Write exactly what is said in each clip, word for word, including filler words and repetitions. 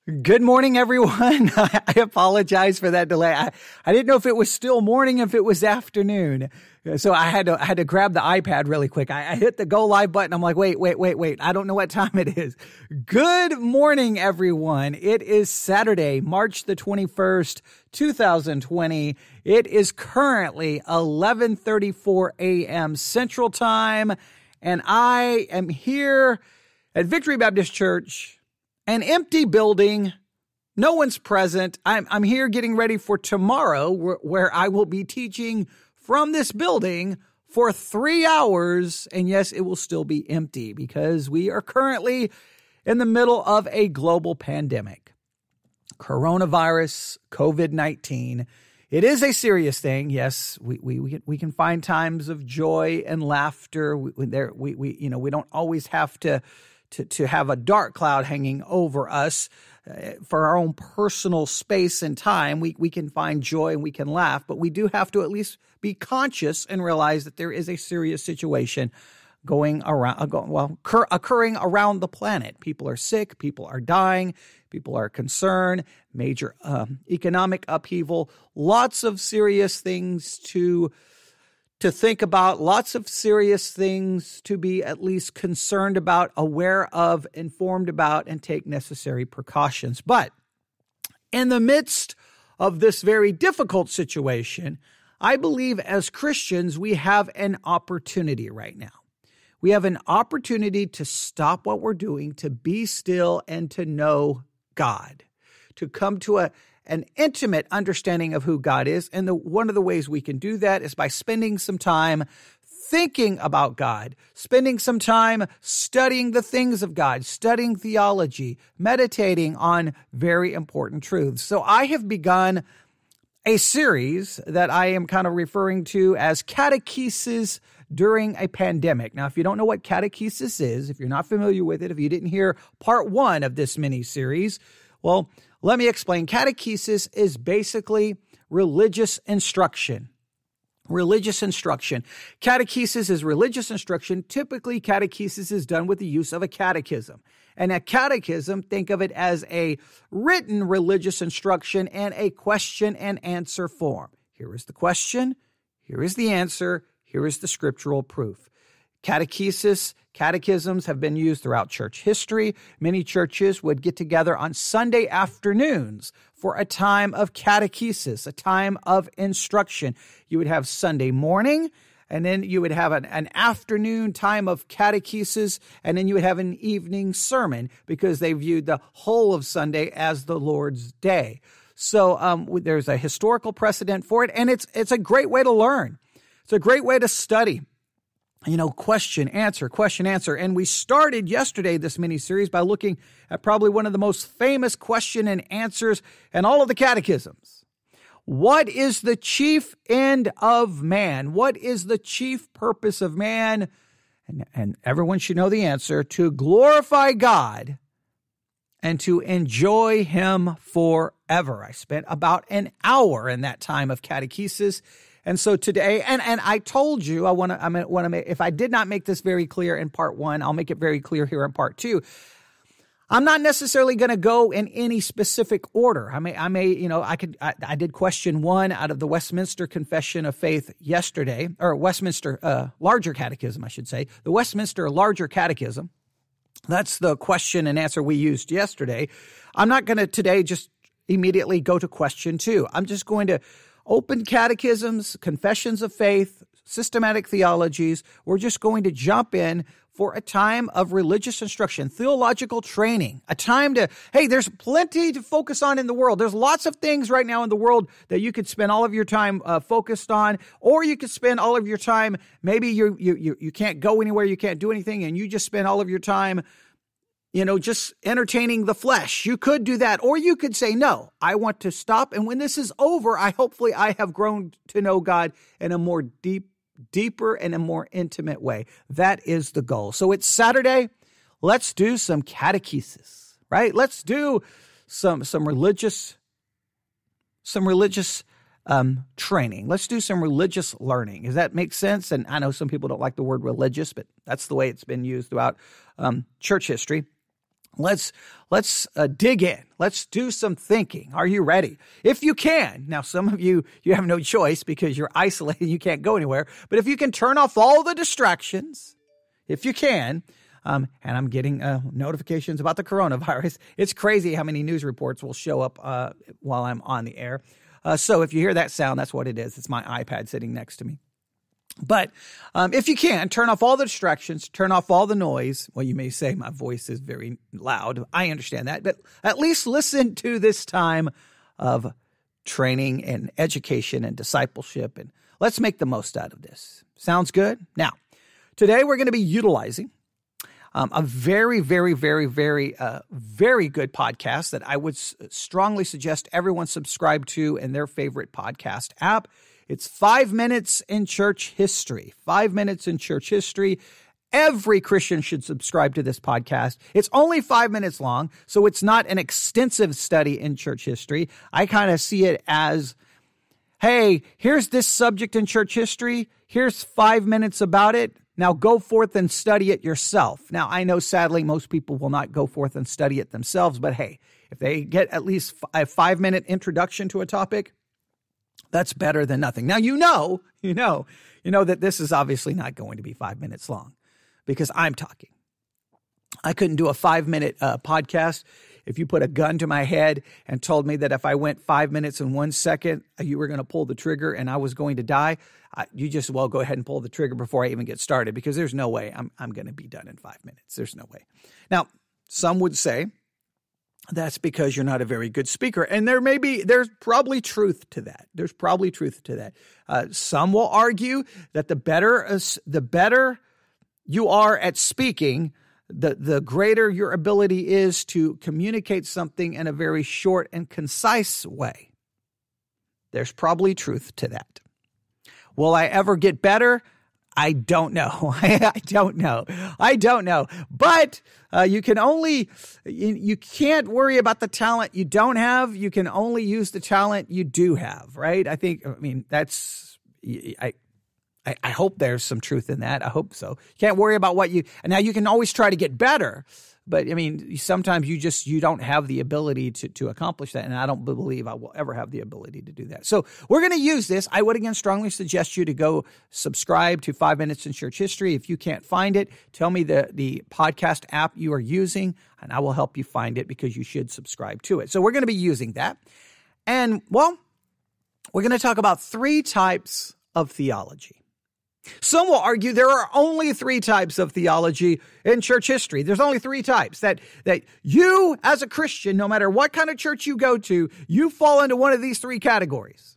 Good morning, everyone. I apologize for that delay. I, I didn't know if it was still morning, if it was afternoon. So I had to I had to grab the iPad really quick. I, I hit the go live button. I'm like, wait, wait, wait, wait. I don't know what time it is. Good morning, everyone. It is Saturday, March the twenty-first, two thousand twenty. It is currently eleven thirty-four a.m. Central Time, and I am here at Victory Baptist Church. An empty building, no one's present. I'm I'm here getting ready for tomorrow where, where I will be teaching from this building for three hours. And yes, it will still be empty because we are currently in the middle of a global pandemic. Coronavirus, covid nineteen. It is a serious thing. Yes, we we we can, we can find times of joy and laughter. We, there we we you know, we don't always have to To, to have a dark cloud hanging over us uh, for our own personal space and time. We we can find joy and we can laugh, but we do have to at least be conscious and realize that there is a serious situation going around, uh, go, well, occur, occurring around the planet. People are sick, people are dying, people are concerned, major um, economic upheaval, lots of serious things to to think about, lots of serious things to be at least concerned about, aware of, informed about, and take necessary precautions. But in the midst of this very difficult situation, I believe as Christians, we have an opportunity right now. We have an opportunity to stop what we're doing, to be still, and to know God, to come to a an intimate understanding of who God is. And the, one of the ways we can do that is by spending some time thinking about God, spending some time studying the things of God, studying theology, meditating on very important truths. So I have begun a series that I am kind of referring to as Catechesis during a pandemic. Now, if you don't know what catechesis is, if you're not familiar with it, if you didn't hear part one of this mini-series, well, let me explain. Catechesis is basically religious instruction. Religious instruction. Catechesis is religious instruction. Typically, catechesis is done with the use of a catechism. And a catechism, think of it as a written religious instruction and a question and answer form. Here is the question. Here is the answer. Here is the scriptural proof. Catechesis, catechisms have been used throughout church history. Many churches would get together on Sunday afternoons for a time of catechesis, a time of instruction. You would have Sunday morning, and then you would have an, an afternoon time of catechesis, and then you would have an evening sermon because they viewed the whole of Sunday as the Lord's day. So um, there's a historical precedent for it, and it's it's a great way to learn. It's a great way to study. You know, question, answer, question, answer. And we started yesterday this mini-series by looking at probably one of the most famous question and answers in all of the catechisms. What is the chief end of man? What is the chief purpose of man? And, and everyone should know the answer: to glorify God and to enjoy Him forever. I spent about an hour in that time of catechesis. And so today, and, and I told you, I want to, I want to make, if I did not make this very clear in part one, I'll make it very clear here in part two. I'm not necessarily going to go in any specific order. I may, I may, you know, I could, I, I did question one out of the Westminster Confession of Faith yesterday, or Westminster, uh, Larger Catechism, I should say, the Westminster Larger Catechism. That's the question and answer we used yesterday. I'm not going to today just immediately go to question two. I'm just going to open catechisms, confessions of faith, systematic theologies. We're just going to jump in for a time of religious instruction, theological training, a time to, hey, there's plenty to focus on in the world. There's lots of things right now in the world that you could spend all of your time uh, focused on, or you could spend all of your time, maybe you you you you can't go anywhere, you can't do anything, and you just spend all of your time you know, just entertaining the flesh. You could do that. Or you could say, no, I want to stop. And when this is over, I hopefully I have grown to know God in a more deep, deeper and a more intimate way. That is the goal. So it's Saturday. Let's do some catechesis, right? Let's do some, some religious, some religious um, training. Let's do some religious learning. Does that make sense? And I know some people don't like the word religious, but that's the way it's been used throughout um, church history. Let's let's uh, dig in. Let's do some thinking. Are you ready? If you can. Now, some of you, you have no choice because you're isolated. You can't go anywhere. But if you can turn off all the distractions, if you can, um, and I'm getting uh, notifications about the coronavirus. It's crazy how many news reports will show up uh, while I'm on the air. Uh, so if you hear that sound, that's what it is. It's my iPad sitting next to me. But um, if you can, turn off all the distractions, turn off all the noise. Well, you may say my voice is very loud. I understand that. But at least listen to this time of training and education and discipleship. And let's make the most out of this. Sounds good? Now, today we're going to be utilizing um, a very, very, very, very, uh, very good podcast that I would s- strongly suggest everyone subscribe to in their favorite podcast app. It's Five Minutes in Church History. Five Minutes in Church History. Every Christian should subscribe to this podcast. It's only five minutes long, so it's not an extensive study in church history. I kind of see it as, hey, here's this subject in church history. Here's five minutes about it. Now go forth and study it yourself. Now, I know sadly most people will not go forth and study it themselves, but hey, if they get at least a five-minute introduction to a topic, that's better than nothing. Now, you know, you know, you know that this is obviously not going to be five minutes long because I'm talking. I couldn't do a five-minute uh, podcast if you put a gun to my head and told me that if I went five minutes and one second, you were going to pull the trigger and I was going to die. I, you just, well, go ahead and pull the trigger before I even get started because there's no way I'm, I'm going to be done in five minutes. There's no way. Now, some would say, that's because you're not a very good speaker. And there may be, there's probably truth to that. There's probably truth to that. Uh, some will argue that the better, uh, the better you are at speaking, the, the greater your ability is to communicate something in a very short and concise way. There's probably truth to that. Will I ever get better? I don't know. I don't know. I don't know. But uh, you can only, you, you can't worry about the talent you don't have. You can only use the talent you do have, right? I think, I mean, that's, I, I, I hope there's some truth in that. I hope so. You can't worry about what you, and now you can always try to get better. But I mean, sometimes you just, you don't have the ability to, to accomplish that. And I don't believe I will ever have the ability to do that. So we're going to use this. I would again strongly suggest you to go subscribe to Five Minutes in Church History. If you can't find it, tell me the, the podcast app you are using and I will help you find it because you should subscribe to it. So we're going to be using that. And well, we're going to talk about three types of theology. Some will argue there are only three types of theology in church history. There's only three types that, that you as a Christian, no matter what kind of church you go to, you fall into one of these three categories.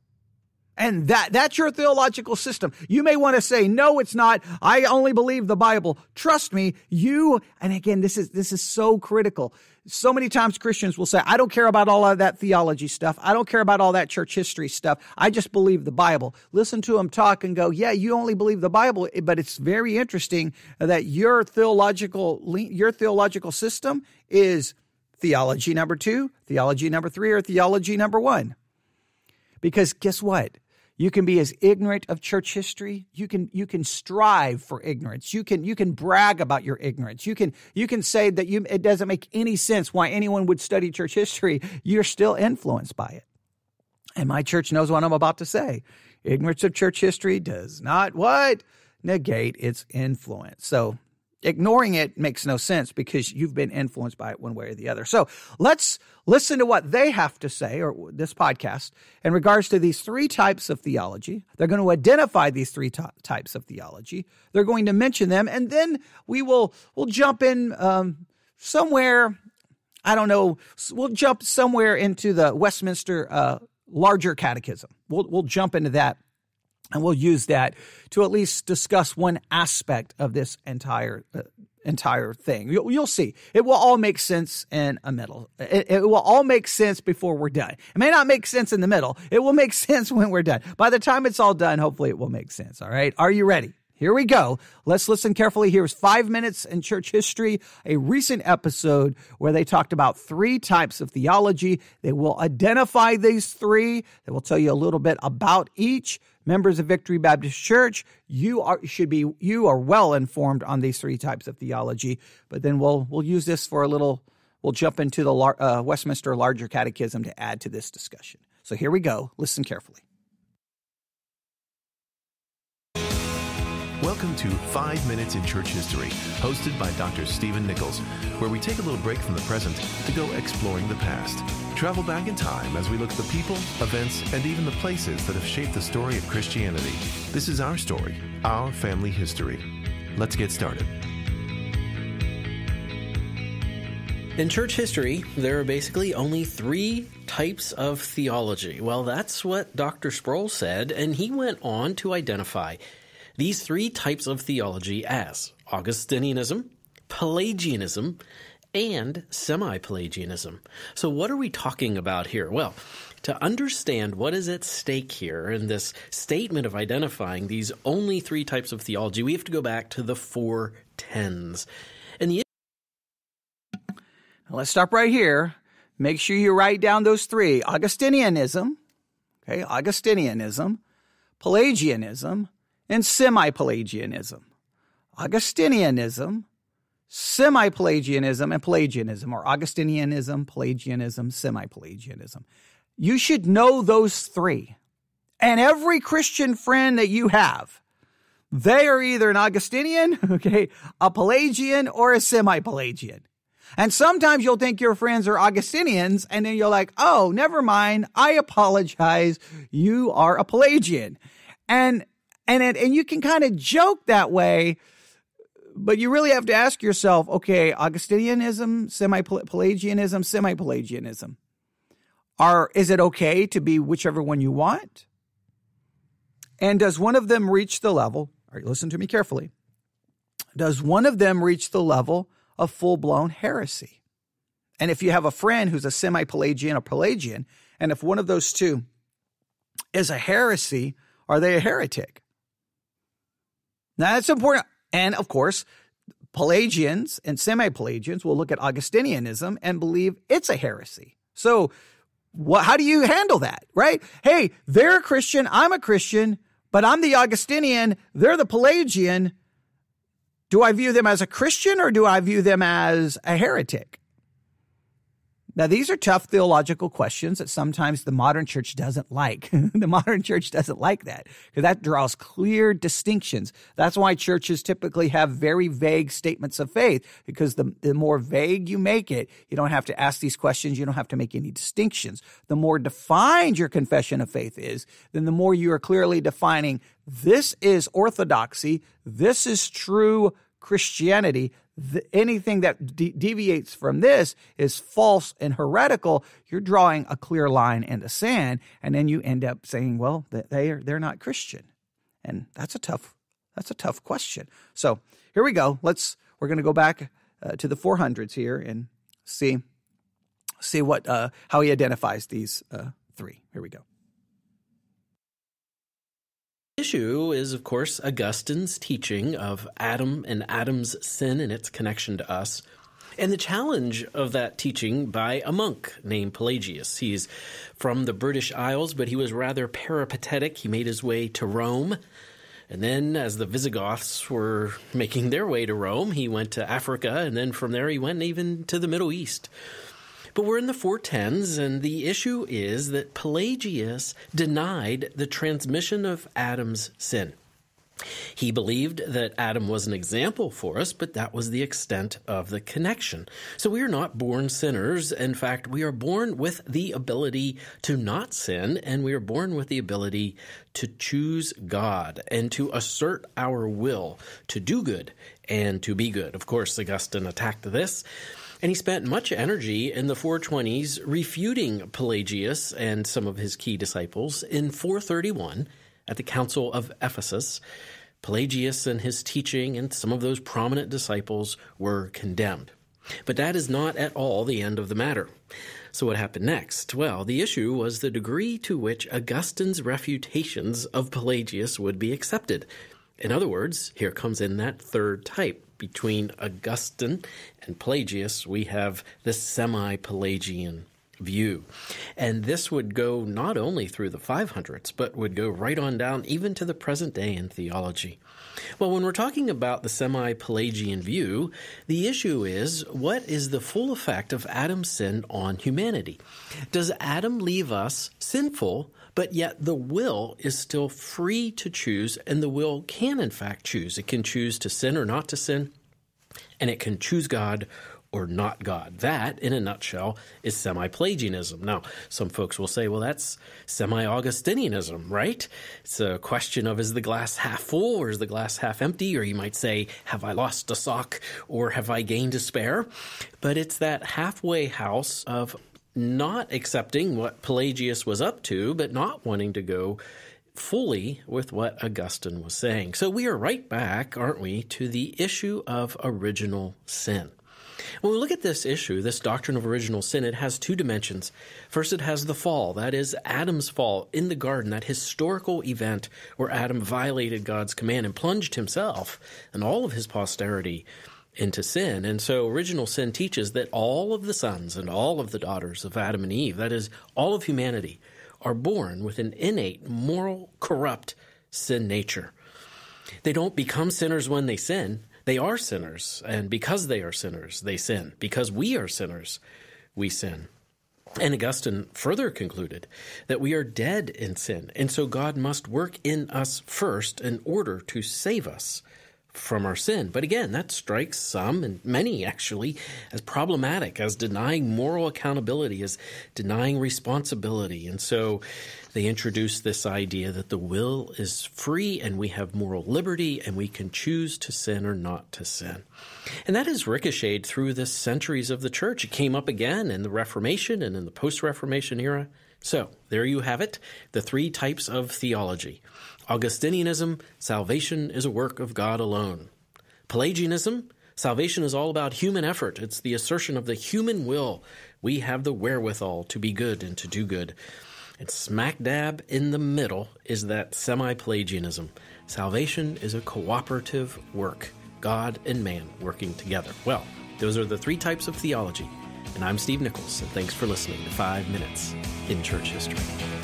And that, that's your theological system. You may want to say, no, it's not. I only believe the Bible. Trust me, you, and again, this is, this is so critical. So many times Christians will say, I don't care about all of that theology stuff. I don't care about all that church history stuff. I just believe the Bible. Listen to them talk and go, yeah, you only believe the Bible. But it's very interesting that your theological, your theological system is theology number two, theology number three, or theology number one. Because guess what? You can be as ignorant of church history. You can you can strive for ignorance. You can you can brag about your ignorance. You can you can say that you it doesn't make any sense why anyone would study church history. You're still influenced by it. And my church knows what I'm about to say. Ignorance of church history does not what? Negate its influence. So ignoring it makes no sense because you've been influenced by it one way or the other. So let's listen to what they have to say, or this podcast, in regards to these three types of theology. They're going to identify these three t- types of theology. They're going to mention them, and then we will we'll jump in um, somewhere, I don't know, we'll jump somewhere into the Westminster uh, Larger Catechism. We'll, we'll jump into that. And we'll use that to at least discuss one aspect of this entire uh, entire thing. You'll, you'll see. It will all make sense in a middle. It, it will all make sense before we're done. It may not make sense in the middle. It will make sense when we're done. By the time it's all done, hopefully it will make sense. All right? Are you ready? Here we go. Let's listen carefully. Here's Five Minutes in Church History, a recent episode where they talked about three types of theology. They will identify these three. They will tell you a little bit about each. Members of Victory Baptist Church, you are should be you are well informed on these three types of theology. But then we'll we'll use this for a little we'll jump into the uh, Westminster Larger Catechism to add to this discussion. So here we go. Listen carefully. Welcome to Five Minutes in Church History, hosted by Doctor Stephen Nichols, where we take a little break from the present to go exploring the past. Travel back in time as we look at the people, events, and even the places that have shaped the story of Christianity. This is our story, our family history. Let's get started. In church history, there are basically only three types of theology. Well, that's what Doctor Sproul said, and he went on to identify these three types of theology as Augustinianism, Pelagianism, and Semi-Pelagianism. So what are we talking about here? Well, to understand what is at stake here in this statement of identifying these only three types of theology, we have to go back to the four tens. And the Let's stop right here. Make sure you write down those three. Augustinianism, okay, Augustinianism, Pelagianism, and Semi-Pelagianism. Augustinianism, Semi-Pelagianism, and Pelagianism, or Augustinianism, Pelagianism, Semi-Pelagianism. You should know those three. And every Christian friend that you have, they are either an Augustinian, okay, a Pelagian, or a Semi-Pelagian. And sometimes you'll think your friends are Augustinians, and then you're like, oh, never mind, I apologize, you are a Pelagian. And And it, and you can kind of joke that way, but you really have to ask yourself, okay, Augustinianism, semi-Pelagianism, semi-Pelagianism. Are, is it okay to be whichever one you want? And does one of them reach the level, all right, listen to me carefully, does one of them reach the level of full-blown heresy? And if you have a friend who's a semi-Pelagian or Pelagian, and if one of those two is a heresy, are they a heretic? Now, that's important. And, of course, Pelagians and semi-Pelagians will look at Augustinianism and believe it's a heresy. So what, how do you handle that, right? Hey, they're a Christian, I'm a Christian, but I'm the Augustinian, they're the Pelagian. Do I view them as a Christian or do I view them as a heretic? Now, these are tough theological questions that sometimes the modern church doesn't like. The modern church doesn't like that because that draws clear distinctions. That's why churches typically have very vague statements of faith, because the, the more vague you make it, you don't have to ask these questions. You don't have to make any distinctions. The more defined your confession of faith is, then the more you are clearly defining this is orthodoxy, this is true Christianity. The, anything that de- deviates from this is false and heretical. You're drawing a clear line in the sand, and then you end up saying, "Well, they are they're not Christian," and that's a tough that's a tough question. So here we go. Let's we're going to go back uh, to the four hundreds here and see see what uh, how he identifies these uh, three. Here we go. Issue is, of course, Augustine's teaching of Adam and Adam's sin and its connection to us, and the challenge of that teaching by a monk named Pelagius. He's from the British Isles, but he was rather peripatetic. He made his way to Rome, and then as the Visigoths were making their way to Rome, he went to Africa, and then from there he went even to the Middle East. But we're in the four tens, and the issue is that Pelagius denied the transmission of Adam's sin. He believed that Adam was an example for us, but that was the extent of the connection. So we are not born sinners. In fact, we are born with the ability to not sin, and we are born with the ability to choose God and to assert our will to do good and to be good. Of course, Augustine attacked this. And he spent much energy in the four twenties refuting Pelagius and some of his key disciples. In four thirty-one, at the Council of Ephesus, Pelagius and his teaching and some of those prominent disciples were condemned. But that is not at all the end of the matter. So what happened next? Well, the issue was the degree to which Augustine's refutations of Pelagius would be accepted. In other words, here comes in that third type. Between Augustine and Pelagius, we have the semi-Pelagian view. And this would go not only through the five hundreds, but would go right on down even to the present day in theology. Well, when we're talking about the semi-Pelagian view, the issue is, what is the full effect of Adam's sin on humanity? Does Adam leave us sinful, but yet the will is still free to choose, and the will can in fact choose? It can choose to sin or not to sin, and it can choose God or not God. That, in a nutshell, is Semi-Pelagianism. Now, some folks will say, well, that's Semi-Augustinianism, right? It's a question of, is the glass half full or is the glass half empty? Or you might say, have I lost a sock or have I gained a spare? But it's that halfway house of not accepting what Pelagius was up to, but not wanting to go fully with what Augustine was saying. So we are right back, aren't we, to the issue of original sin. When we look at this issue, this doctrine of original sin, it has two dimensions. First, it has the fall. That is Adam's fall in the garden, that historical event where Adam violated God's command and plunged himself and all of his posterity into sin. And so original sin teaches that all of the sons and all of the daughters of Adam and Eve, that is, all of humanity, are born with an innate, moral, corrupt sin nature. They don't become sinners when they sin. They are sinners, and because they are sinners, they sin. Because we are sinners, we sin. And Augustine further concluded that we are dead in sin, and so God must work in us first in order to save us from our sin. But again, that strikes some, and many actually, as problematic, as denying moral accountability, as denying responsibility. And so they introduce this idea that the will is free and we have moral liberty and we can choose to sin or not to sin. And that has ricocheted through the centuries of the church. It came up again in the Reformation and in the post-Reformation era. So there you have it, the three types of theology. Augustinianism, salvation is a work of God alone. Pelagianism, salvation is all about human effort. It's the assertion of the human will. We have the wherewithal to be good and to do good. And smack dab in the middle is that Semi-Pelagianism. Salvation is a cooperative work, God and man working together. Well, those are the three types of theology. And I'm Steve Nichols, and thanks for listening to Five Minutes in Church History.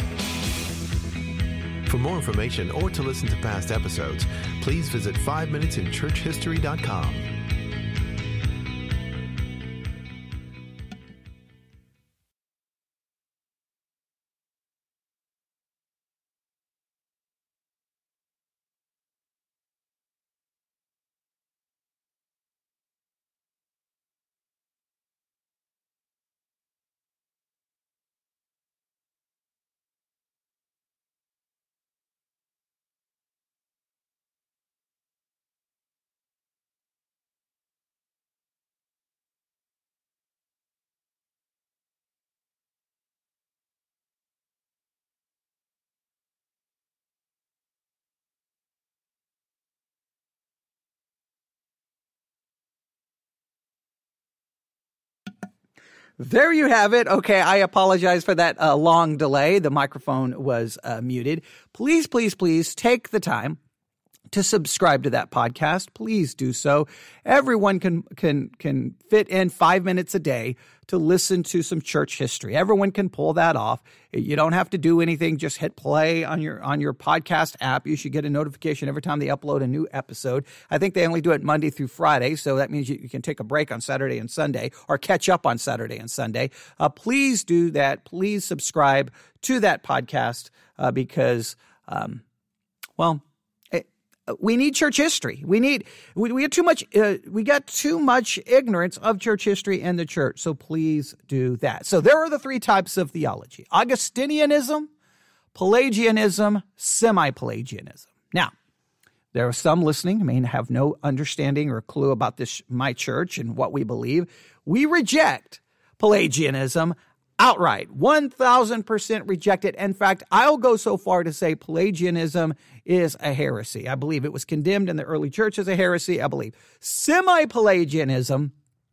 For more information or to listen to past episodes, please visit five minutes in church history dot com. There you have it. Okay, I apologize for that uh, long delay. The microphone was uh, muted. Please, please, please take the time to subscribe to that podcast. Please do so. Everyone can can can fit in five minutes a day to listen to some church history. Everyone can pull that off. You don't have to do anything. Just hit play on your on your podcast app. You should get a notification every time they upload a new episode. I think they only do it Monday through Friday, so that means you, you can take a break on Saturday and Sunday or catch up on Saturday and Sunday. Uh, please do that. Please subscribe to that podcast uh, because, um, well, we need church history. We need we, we have too much. Uh, we got too much ignorance of church history and the church. So please do that. So there are the three types of theology: Augustinianism, Pelagianism, Semi-Pelagianism. Now, there are some listening who may have no understanding or clue about this, my church, and what we believe. We reject Pelagianism outright, one thousand percent rejected. In fact, I'll go so far to say Pelagianism is a heresy. I believe it was condemned in the early church as a heresy. I believe Semi-Pelagianism,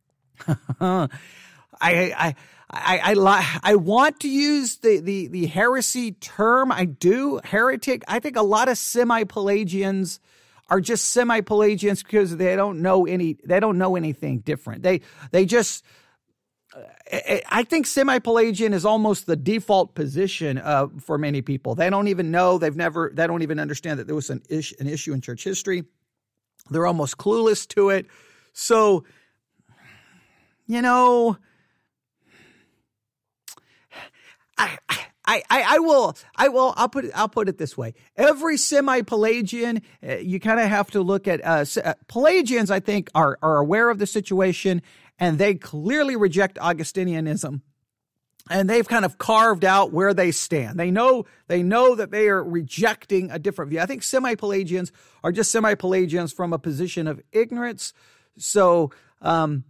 I, I, I, I, I want to use the, the, the heresy term. I do. Heretic. I think a lot of Semi-Pelagians are just Semi-Pelagians because they don't know any, they don't know anything different. They, they just, I think semi-Pelagian is almost the default position uh, for many people. They don't even know, they've never, they don't even understand that there was an, ish, an issue in church history. They're almost clueless to it. So, you know, I, I, I, I will, I will, I'll put it, I'll put it this way. Every semi-Pelagian, uh, you kind of have to look at, uh, Pelagians, I think, are, are aware of the situation, and they clearly reject Augustinianism. And they've kind of carved out where they stand. They know, they know that they are rejecting a different view. I think semi-Pelagians are just semi-Pelagians from a position of ignorance. So, um,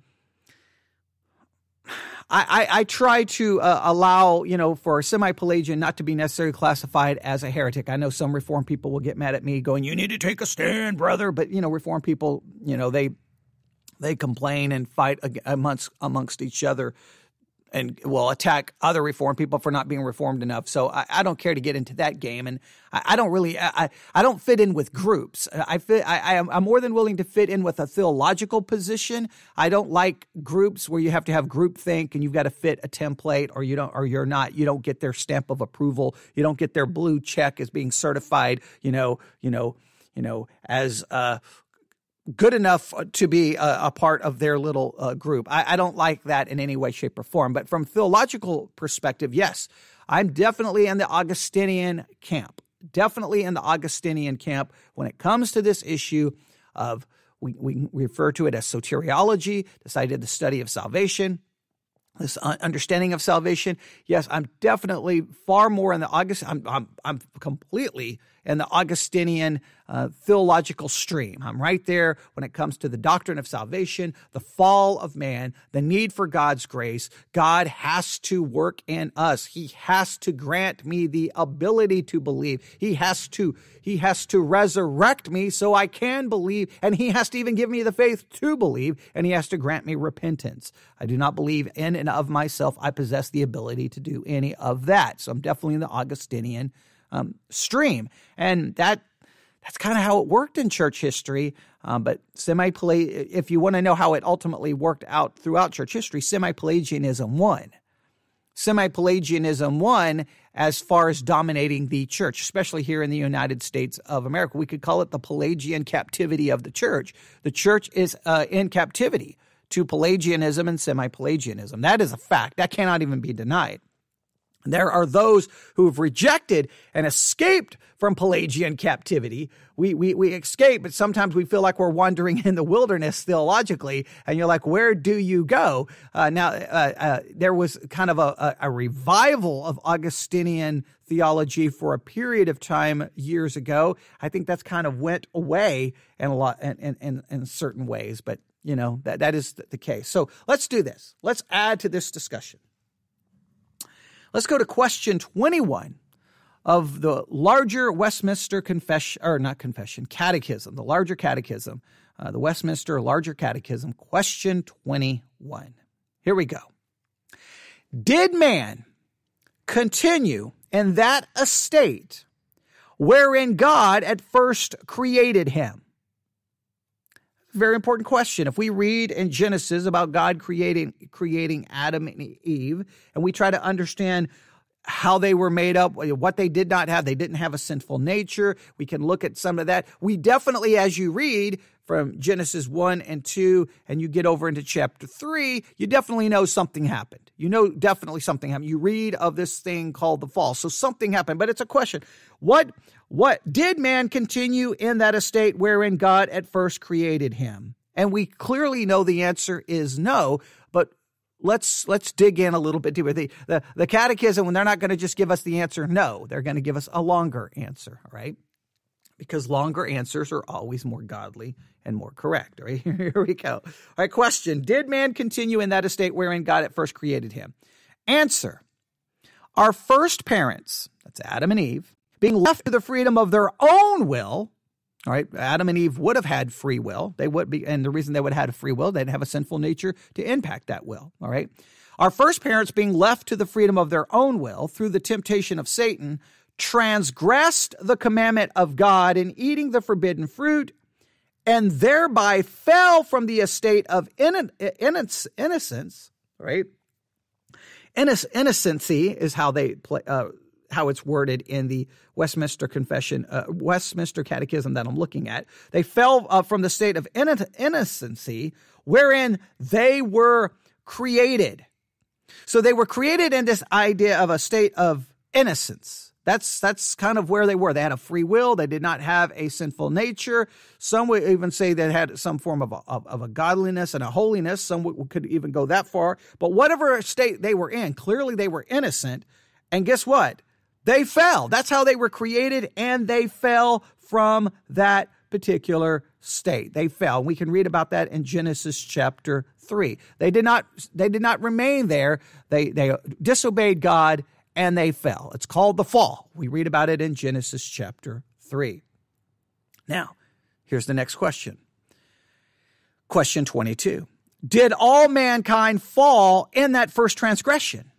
I, I, I try to uh, allow, you know, for a semi-Pelagian not to be necessarily classified as a heretic. I know some Reformed people will get mad at me going, you need to take a stand, brother. But, you know, Reformed people, you know, they they complain and fight amongst, amongst each other and will attack other Reformed people for not being Reformed enough. So I, I don't care to get into that game. And I, I don't really, I, I don't fit in with groups. I fit, I, I am, I'm more than willing to fit in with a theological position. I don't like groups where you have to have groupthink and you've got to fit a template, or you don't, or you're not, you don't get their stamp of approval. You don't get their blue check as being certified, you know, you know, you know, as, uh, good enough to be a, a part of their little uh, group. I, I don't like that in any way, shape, or form. But from theological perspective, yes, I'm definitely in the Augustinian camp. Definitely in the Augustinian camp when it comes to this issue of, we, we refer to it as soteriology, this idea of the study of salvation, this understanding of salvation. Yes, I'm definitely far more in the August. I'm I'm I'm completely in the Augustinian uh, theological stream. I'm right there when it comes to the doctrine of salvation, the fall of man, the need for God's grace. God has to work in us. He has to grant me the ability to believe. He has to he has to resurrect me so I can believe, and he has to even give me the faith to believe, and he has to grant me repentance. I do not believe in and of myself I possess the ability to do any of that. So I'm definitely in the Augustinian um, stream. And that that's kind of how it worked in church history. Um, but semi-Pelagian, if you want to know how it ultimately worked out throughout church history, semi-Pelagianism won. Semi-Pelagianism won as far as dominating the church, especially here in the United States of America. We could call it the Pelagian captivity of the church. The church is uh, in captivity to Pelagianism and semi-Pelagianism. That is a fact. That cannot even be denied. There are those who have rejected and escaped from Pelagian captivity. We, we, we escape, but sometimes we feel like we're wandering in the wilderness theologically, and you're like, where do you go? Uh, now, uh, uh, there was kind of a, a revival of Augustinian theology for a period of time years ago. I think that's kind of went away in a lot, in, in, in certain ways, but you know, that, that is the case. So let's do this. Let's add to this discussion. Let's go to question twenty-one of the larger Westminster Confession, or not Confession, Catechism, the larger Catechism, uh, the Westminster Larger Catechism, question twenty-one. Here we go. Did man continue in that estate wherein God at first created him? Very important question. If we read in Genesis about God creating creating Adam and Eve, and we try to understand how they were made up, what they did not have, they didn't have a sinful nature. We can look at some of that. We definitely, as you read from Genesis one and two, and you get over into chapter three, you definitely know something happened. You know definitely something happened. You read of this thing called the fall. So something happened, but it's a question. What, what did man continue in that estate wherein God at first created him? And we clearly know the answer is no, but let's let's dig in a little bit deeper. The, the, the catechism, when they're not going to just give us the answer no, they're going to give us a longer answer, all right? Because longer answers are always more godly and more correct. All right, here we go. All right, question. Did man continue in that estate wherein God at first created him? Answer. Our first parents, that's Adam and Eve, being left to the freedom of their own will, all right, Adam and Eve would have had free will. They would be, and the reason they would have had a free will, they'd have a sinful nature to impact that will, all right? Our first parents being left to the freedom of their own will through the temptation of Satan, transgressed the commandment of God in eating the forbidden fruit, and thereby fell from the estate of innocence, right? Innocency is how they play, uh, how it's worded in the Westminster Confession, uh, Westminster Catechism that I'm looking at. They fell uh, from the state of innocency wherein they were created. So they were created in this idea of a state of innocence. That's that's kind of where they were. They had a free will. They did not have a sinful nature. Some would even say they had some form of a, of, of a godliness and a holiness. Some would, could even go that far. But whatever state they were in, clearly they were innocent. And guess what? They fell. That's how they were created, and they fell from that particular state. They fell. We can read about that in Genesis chapter three. They did not. They did not remain there. They they disobeyed God, and they fell. It's called the fall. We read about it in Genesis chapter three. Now, here's the next question. Question twenty-two. Did all mankind fall in that first transgression?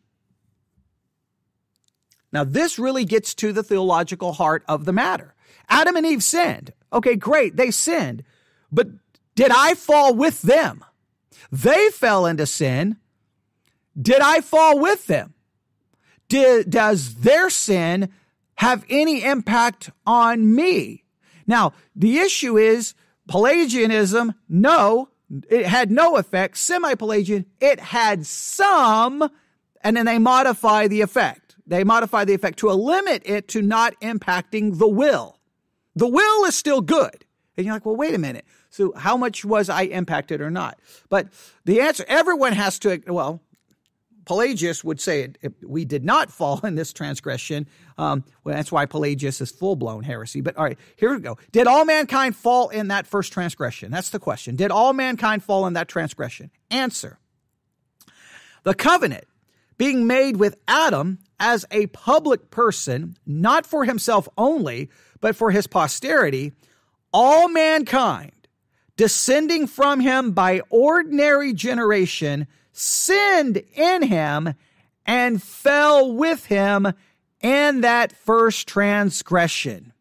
Now, this really gets to the theological heart of the matter. Adam and Eve sinned. Okay, great. They sinned. But did I fall with them? They fell into sin. Did I fall with them? Did, does their sin have any impact on me? Now, the issue is Pelagianism, no, it had no effect. Semi-Pelagian, it had some, and then they modify the effect. They modify the effect to limit it to not impacting the will. The will is still good. And you're like, well, wait a minute. So how much was I impacted or not? But the answer, everyone has to, well, Pelagius would say it, it, we did not fall in this transgression. Um, well, that's why Pelagius is full-blown heresy. But all right, here we go. Did all mankind fall in that first transgression? That's the question. Did all mankind fall in that transgression? Answer. The covenant being made with Adam as a public person, not for himself only, but for his posterity, all mankind, descending from him by ordinary generation, sinned in him and fell with him in that first transgression.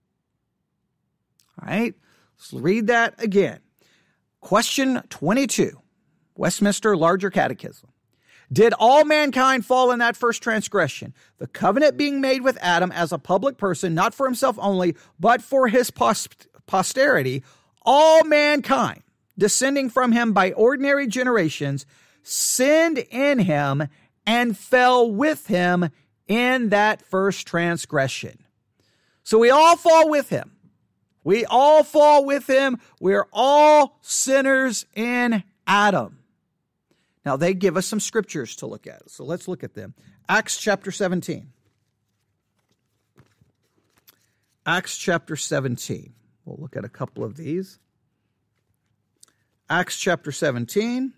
All right, let's read that again. Question twenty-two, Westminster Larger Catechism. Did all mankind fall in that first transgression? The covenant being made with Adam as a public person, not for himself only, but for his post- posterity, all mankind, descending from him by ordinary generations, sinned in him and fell with him in that first transgression. So we all fall with him. We all fall with him. We're all sinners in Adam. Now, they give us some scriptures to look at. So let's look at them. Acts chapter seventeen. Acts chapter seventeen. We'll look at a couple of these. Acts chapter seventeen.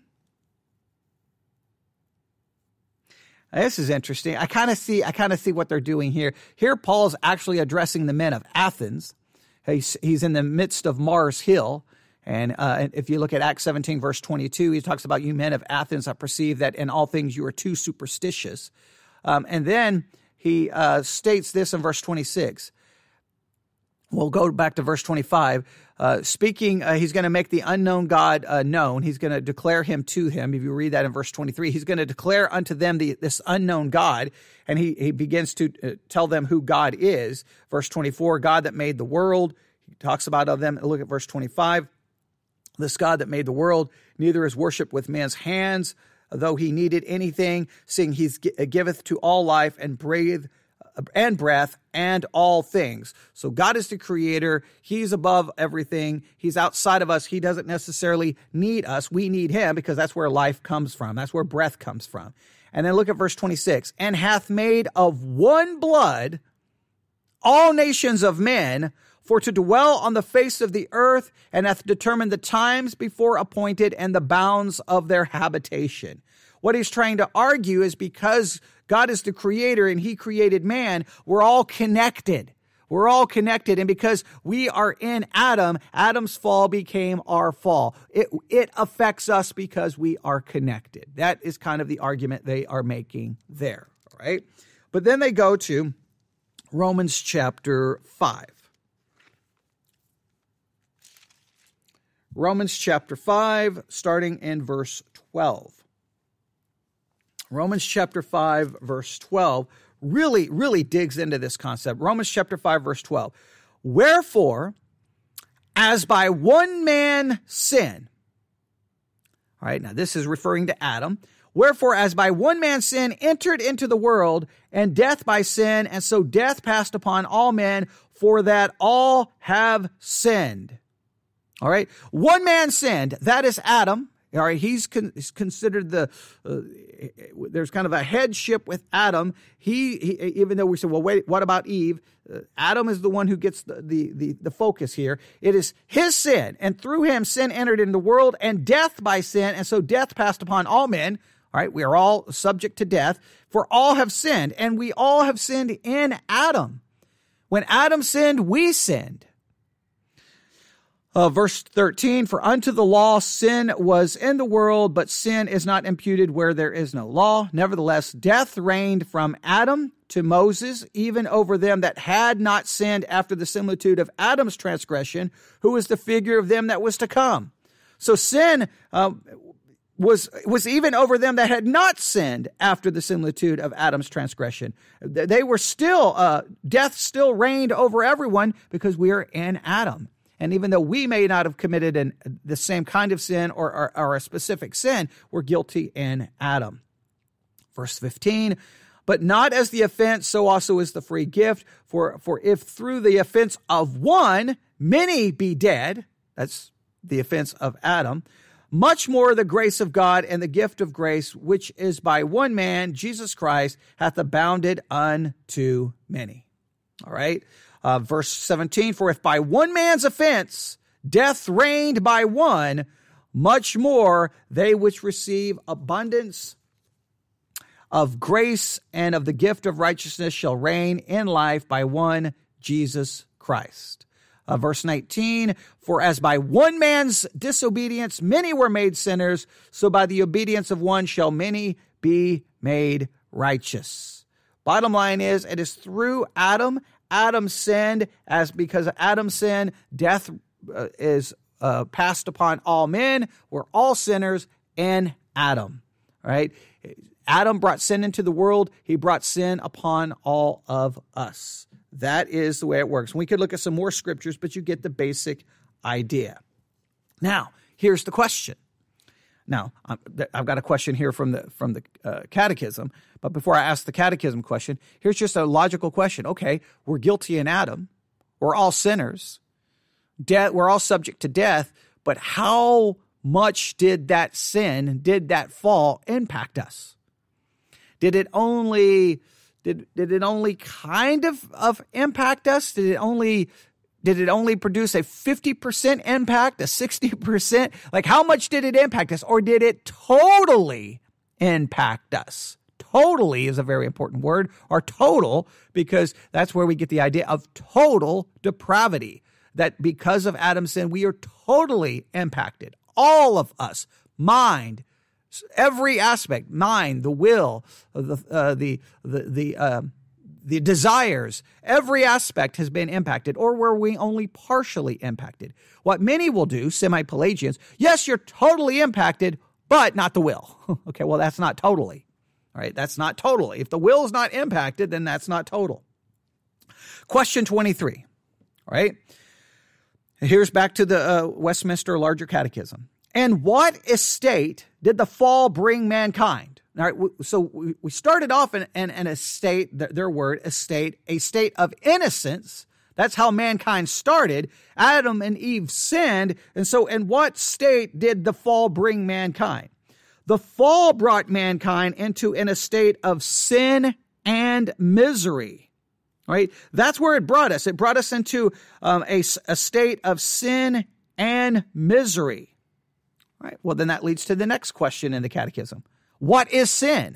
Now, this is interesting. I kind of see, I kind of see what they're doing here. Here, Paul's actually addressing the men of Athens. He's, he's in the midst of Mars Hill. And uh, if you look at Acts seventeen, verse twenty-two, he talks about you men of Athens, I perceive that in all things you are too superstitious. Um, and then he uh, states this in verse twenty-six. We'll go back to verse twenty-five. Uh, speaking, uh, he's going to make the unknown God uh, known. He's going to declare him to him. If you read that in verse twenty-three, he's going to declare unto them the, this unknown God. And he, he begins to uh, tell them who God is. Verse twenty-four, God that made the world. He talks about of them. Look at verse twenty-five. This God that made the world, neither is worshipped with man's hands, though he needed anything, seeing he giveth to all life and breathe and breath and all things. So God is the creator. He's above everything. He's outside of us. He doesn't necessarily need us. We need him because that's where life comes from. That's where breath comes from. And then look at verse twenty-six. And hath made of one blood all nations of men, for to dwell on the face of the earth, and hath determined the times before appointed and the bounds of their habitation. What he's trying to argue is because God is the creator and he created man, we're all connected. We're all connected. And because we are in Adam, Adam's fall became our fall. It, it affects us because we are connected. That is kind of the argument they are making there. All right. But then they go to Romans chapter five. Romans chapter five, starting in verse twelve. Romans chapter five, verse twelve, really, really digs into this concept. Romans chapter five, verse twelve. Wherefore, as by one man sin, all right, now this is referring to Adam. Wherefore, as by one man sin entered into the world, and death by sin, and so death passed upon all men, for that all have sinned. All right, one man sinned, that is Adam. All right, he's, con- he's considered the, uh, there's kind of a headship with Adam. He, he, even though we said, well, wait, what about Eve? Uh, Adam is the one who gets the, the, the, the focus here. It is his sin, and through him sin entered into the world, and death by sin, and so death passed upon all men. All right, we are all subject to death, for all have sinned, and we all have sinned in Adam. When Adam sinned, we sinned. Uh, verse thirteen, for unto the law sin was in the world, but sin is not imputed where there is no law. Nevertheless, death reigned from Adam to Moses, even over them that had not sinned after the similitude of Adam's transgression, who is the figure of them that was to come. So sin uh, was was even over them that had not sinned after the similitude of Adam's transgression. They were still, uh, death still reigned over everyone because we are in Adam. And even though we may not have committed an, the same kind of sin or, or, or a specific sin, we're guilty in Adam. Verse fifteen, but not as the offense, so also is the free gift. For, for if through the offense of one, many be dead, that's the offense of Adam, much more the grace of God and the gift of grace, which is by one man, Jesus Christ, hath abounded unto many. All right. Uh, verse seventeen, for if by one man's offense death reigned by one, much more they which receive abundance of grace and of the gift of righteousness shall reign in life by one Jesus Christ. Uh, verse nineteen, for as by one man's disobedience many were made sinners, so by the obedience of one shall many be made righteous. Bottom line is, it is through Adam. Adam sinned, as because of Adam's sin, death uh, is uh, passed upon all men. We're all sinners in Adam, right? Adam brought sin into the world. He brought sin upon all of us. That is the way it works. We could look at some more scriptures, but you get the basic idea. Now, here's the question. Now, I've got a question here from the from the uh, Catechism, but before I ask the Catechism question, here's just a logical question. Okay, we're guilty in Adam. We're all sinners. De- we're all subject to death, but how much did that sin, did that fall impact us? Did it only, did, did it only kind of, of impact us? Did it only... Did it only produce a fifty percent impact, a sixty percent? Like, how much did it impact us? Or did it totally impact us? Totally is a very important word, or total, because that's where we get the idea of total depravity. That because of Adam's sin, we are totally impacted. All of us, mind, every aspect, mind, the will, the uh, the the the. Uh, The desires, every aspect has been impacted, or were we only partially impacted? What many will do, semi-Pelagians, yes, you're totally impacted, but not the will. Okay, well, that's not totally. All right, that's not totally. If the will is not impacted, then that's not total. Question twenty-three, all right? Here's back to the uh, Westminster Larger Catechism. And what estate did the fall bring mankind? All right, so we started off in, in, in a state, their word, a state, a state of innocence. That's how mankind started. Adam and Eve sinned. And so in what state did the fall bring mankind? The fall brought mankind into an estate of sin and misery. Right? That's where it brought us. It brought us into um, a, a state of sin and misery. All right, well, then that leads to the next question in the Catechism. What is sin?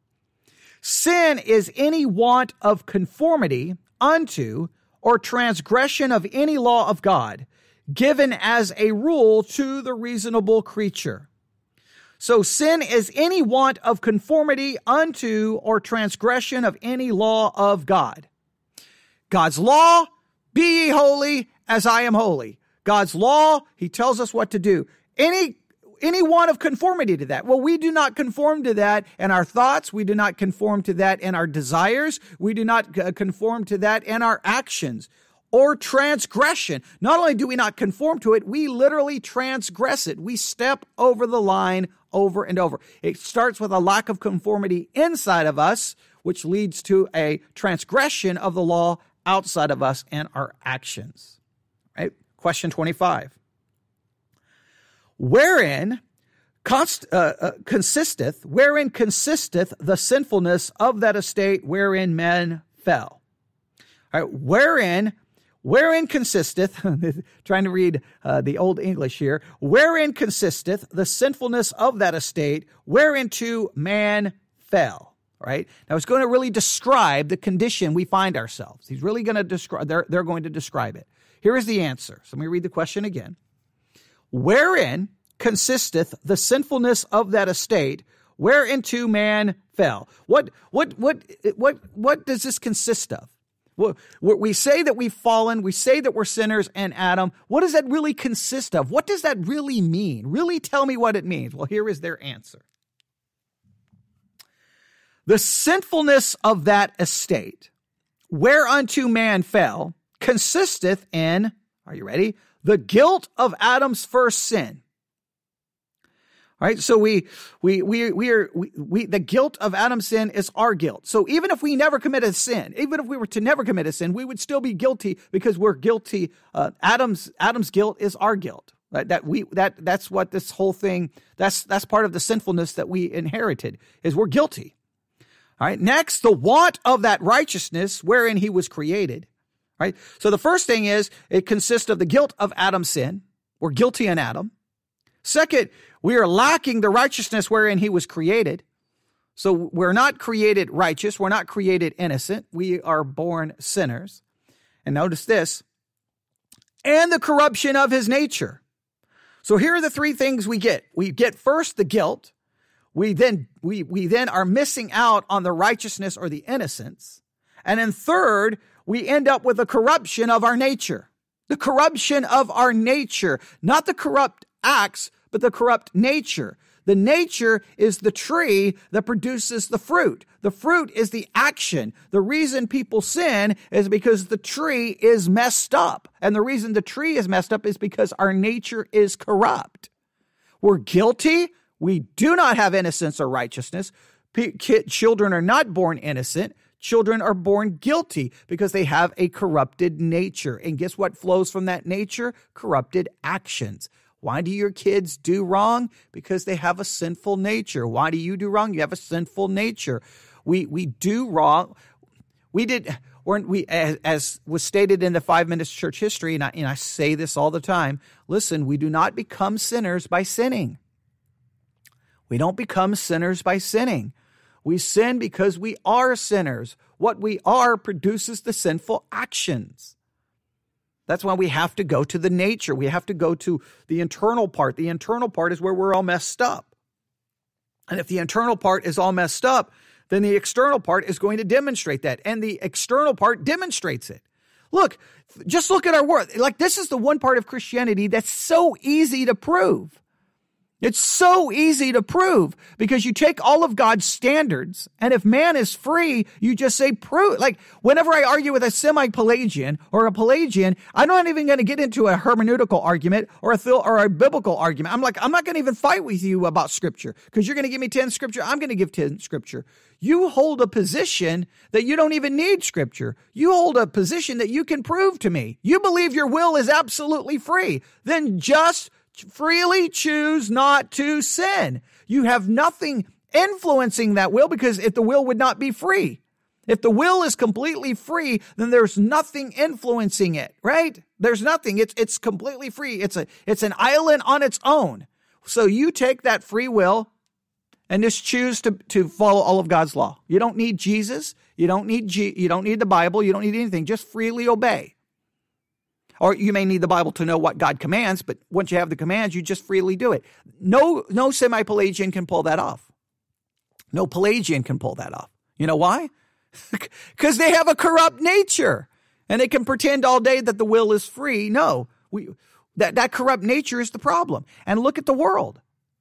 Sin is any want of conformity unto or transgression of any law of God, given as a rule to the reasonable creature. So sin is any want of conformity unto or transgression of any law of God. God's law, be ye holy as I am holy. God's law, he tells us what to do. Any any want of conformity to that. Well, we do not conform to that in our thoughts. We do not conform to that in our desires. We do not uh, conform to that in our actions or transgression. Not only do we not conform to it, we literally transgress it. We step over the line over and over. It starts with a lack of conformity inside of us, which leads to a transgression of the law outside of us and our actions. Right? Question twenty-five. Wherein const, uh, uh, consisteth, wherein consisteth the sinfulness of that estate wherein men fell? All right, wherein, wherein consisteth, trying to read uh, the Old English here, wherein consisteth the sinfulness of that estate whereinto man fell? Right? Now it's going to really describe the condition we find ourselves. He's really going to describe, they're, they're going to describe it. Here is the answer. So let me read the question again. Wherein consisteth the sinfulness of that estate whereinto man fell? What, what, what, what, what does this consist of? Well, we say that we've fallen. We say that we're sinners in Adam. What does that really consist of? What does that really mean? Really tell me what it means. Well, here is their answer. The sinfulness of that estate whereunto man fell consisteth in, are you ready? The guilt of Adam's first sin. All right, so we we we we are we, we the guilt of Adam's sin is our guilt. So even if we never committed sin, even if we were to never commit a sin, we would still be guilty because we're guilty. Uh, Adam's Adam's guilt is our guilt. Right? That we that that's what this whole thing. That's that's part of the sinfulness that we inherited is we're guilty. All right. Next, the want of that righteousness wherein he was created. Right. So the first thing is it consists of the guilt of Adam's sin. We're guilty in Adam. Second, we are lacking the righteousness wherein he was created. So we're not created righteous. We're not created innocent. We are born sinners. And notice this, and the corruption of his nature. So here are the three things we get. We get first the guilt. We then, we, we then are missing out on the righteousness or the innocence. And then third, we end up with the corruption of our nature. The corruption of our nature, not the corrupt acts, but the corrupt nature. The nature is the tree that produces the fruit. The fruit is the action. The reason people sin is because the tree is messed up. And the reason the tree is messed up is because our nature is corrupt. We're guilty. We do not have innocence or righteousness. P- children are not born innocent. Children are born guilty because they have a corrupted nature. And guess what flows from that nature? Corrupted actions. Why do your kids do wrong? Because they have a sinful nature. Why do you do wrong? You have a sinful nature. We we do wrong. We did, weren't we, as, as was stated in the Five Minutes Church History, and I, and I say this all the time, listen, we do not become sinners by sinning. We don't become sinners by sinning. We sin because we are sinners. What we are produces the sinful actions. That's why we have to go to the nature. We have to go to the internal part. The internal part is where we're all messed up. And if the internal part is all messed up, then the external part is going to demonstrate that. And the external part demonstrates it. Look, just look at our world. Like, this is the one part of Christianity that's so easy to prove. It's so easy to prove because you take all of God's standards, and if man is free, you just say prove. Like, whenever I argue with a Semi-Pelagian or a Pelagian, I'm not even going to get into a hermeneutical argument or a phil- or a biblical argument. I'm like, I'm not going to even fight with you about scripture because you're going to give me ten scripture. I'm going to give ten scripture. You hold a position that you don't even need scripture. You hold a position that you can prove to me. You believe your will is absolutely free. Then just freely choose not to sin. You have nothing influencing that will, because if the will would not be free, if the will is completely free, then there's nothing influencing it, right? There's nothing. It's it's completely free. It's a it's an island on its own. So you take that free will and just choose to to follow all of God's law. You don't need Jesus. You don't need G, you don't need the Bible. You don't need anything. Just freely obey. Or you may need the Bible to know what God commands, but once you have the commands, you just freely do it. No, no Semi-Pelagian can pull that off. No Pelagian can pull that off. You know why? Because they have a corrupt nature, and they can pretend all day that the will is free. No, we that, that corrupt nature is the problem. And look at the world.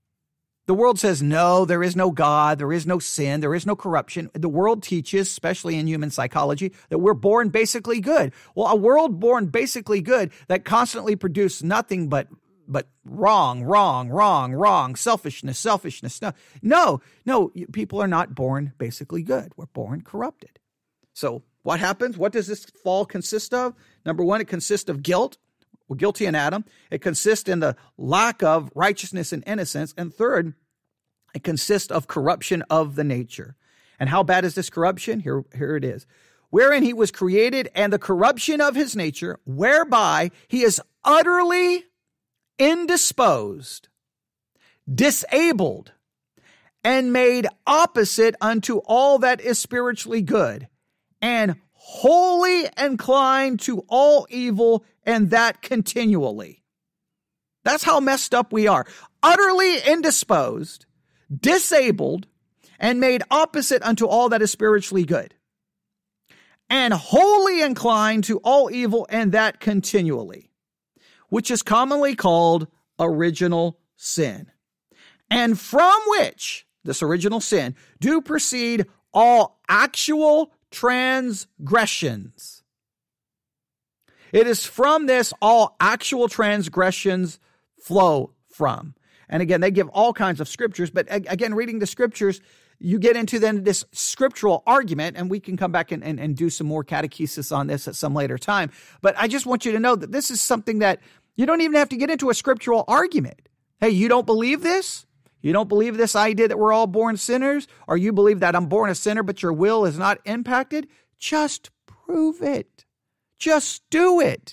The world says, no, there is no God, there is no sin, there is no corruption. The world teaches, especially in human psychology, that we're born basically good. Well, a world born basically good that constantly produces nothing but but wrong, wrong, wrong, wrong, selfishness, selfishness. No, no, no, people are not born basically good. We're born corrupted. So what happens? What does this fall consist of? Number one, it consists of guilt. We're guilty in Adam. It consists in the lack of righteousness and innocence. And third, it consists of corruption of the nature. And how bad is this corruption? Here, here it is. Wherein he was created, and the corruption of his nature, whereby he is utterly indisposed, disabled, and made opposite unto all that is spiritually good, and wholly inclined to all evil, and that continually. That's how messed up we are. Utterly indisposed, disabled, and made opposite unto all that is spiritually good, and wholly inclined to all evil, and that continually, which is commonly called original sin, and from which, this original sin, do proceed all actual transgressions. It is from this all actual transgressions flow from. And again, they give all kinds of scriptures, but again, reading the scriptures, you get into then this scriptural argument, and we can come back and, and, and do some more catechesis on this at some later time. But I just want you to know that this is something that you don't even have to get into a scriptural argument. Hey, you don't believe this? You don't believe this idea that we're all born sinners? Or you believe that I'm born a sinner, but your will is not impacted? Just prove it. Just do it.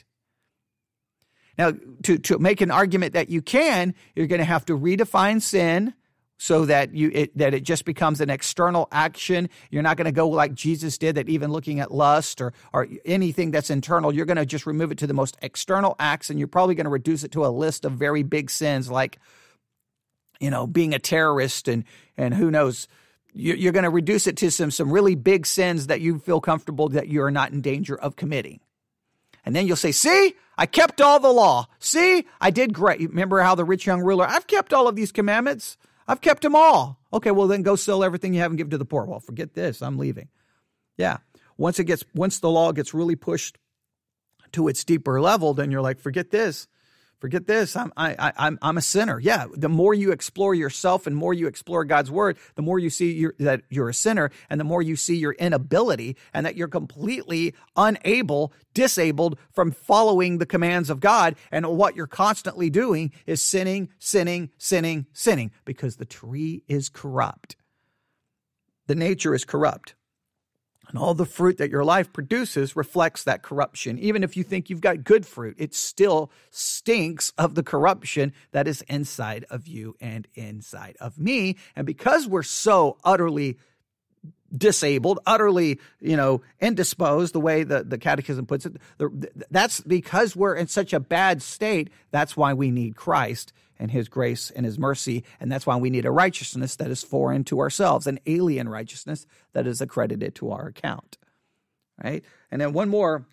Now, to, to make an argument that you can, you're going to have to redefine sin so that you it, that it just becomes an external action. You're not going to go like Jesus did, that even looking at lust or, or anything that's internal, you're going to just remove it to the most external acts, and you're probably going to reduce it to a list of very big sins like, you know, being a terrorist and and who knows. You're going to reduce it to some some really big sins that you feel comfortable that you are not in danger of committing. And then you'll say, see, I kept all the law. See, I did great. Remember how the rich young ruler, I've kept all of these commandments. I've kept them all. Okay, well then go sell everything you have and give to the poor. Well, forget this. I'm leaving. Yeah. Once it gets, once the law gets really pushed to its deeper level, then you're like, forget this. Forget this. I'm I, I I'm I'm a sinner. Yeah. The more you explore yourself and more you explore God's word, the more you see you're, that you're a sinner, and the more you see your inability and that you're completely unable, disabled from following the commands of God. And what you're constantly doing is sinning, sinning, sinning, sinning, because the tree is corrupt. The nature is corrupt. And all the fruit that your life produces reflects that corruption. Even if you think you've got good fruit, it still stinks of the corruption that is inside of you and inside of me. And because we're so utterly disabled, utterly, you know, indisposed, the way the, the Catechism puts it, the, that's because we're in such a bad state. That's why we need Christ and his grace and his mercy. And that's why we need a righteousness that is foreign to ourselves, an alien righteousness that is accredited to our account. Right? And then one more.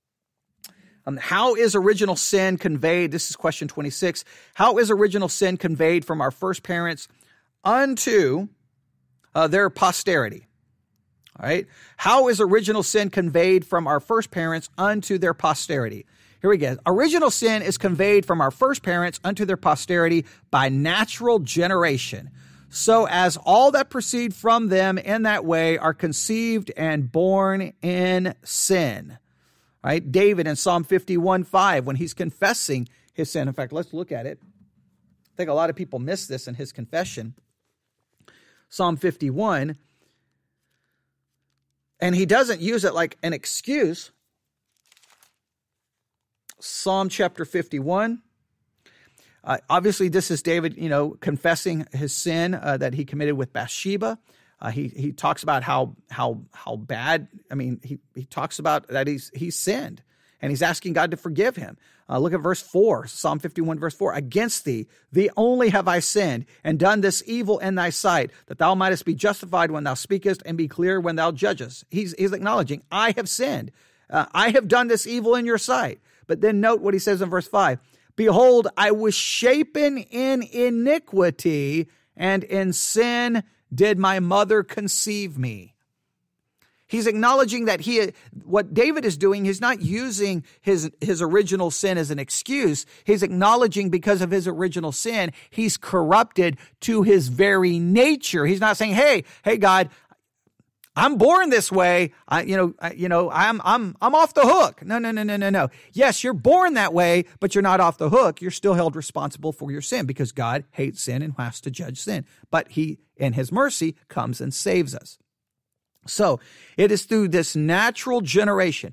Um, how is original sin conveyed? This is question twenty-six. How is original sin conveyed from our first parents unto uh, their posterity? All right. How is original sin conveyed from our first parents unto their posterity? Here we go. Original sin is conveyed from our first parents unto their posterity by natural generation, so as all that proceed from them in that way are conceived and born in sin. Right? David in Psalm fifty-one five, when he's confessing his sin. In fact, let's look at it. I think a lot of people miss this in his confession. Psalm fifty-one. And he doesn't use it like an excuse. Psalm chapter fifty-one. Uh, obviously, this is David, you know, confessing his sin uh, that he committed with Bathsheba. Uh, he he talks about how how how bad. I mean, he he talks about that he's he's sinned, and he's asking God to forgive him. Uh, look at verse four, Psalm fifty-one, verse four. Against thee, thee only have I sinned, and done this evil in thy sight, that thou mightest be justified when thou speakest, and be clear when thou judgest. He's he's acknowledging, I have sinned. Uh, I have done this evil in your sight. But then note what he says in verse five. Behold, I was shapen in iniquity, and in sin did my mother conceive me. He's acknowledging that he, what David is doing, he's not using his, his original sin as an excuse. He's acknowledging because of his original sin, he's corrupted to his very nature. He's not saying, hey, hey, God, I'm born this way. I, you know, I, you know, I'm, I'm, I'm off the hook. No, no, no, no, no, no. Yes, you're born that way, but you're not off the hook. You're still held responsible for your sin because God hates sin and has to judge sin. But he, in his mercy, comes and saves us. So it is through this natural generation,